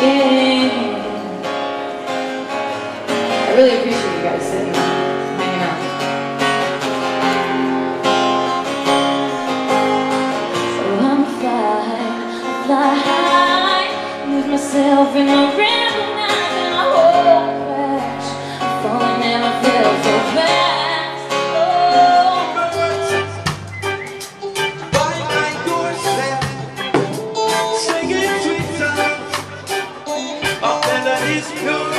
again. I really appreciate you guys sitting and hanging out. So I'm fly high, lose myself in a random night, and I whole crash, falling and I feel so fast. By my doorstep, singing sweet songs of melodies pure.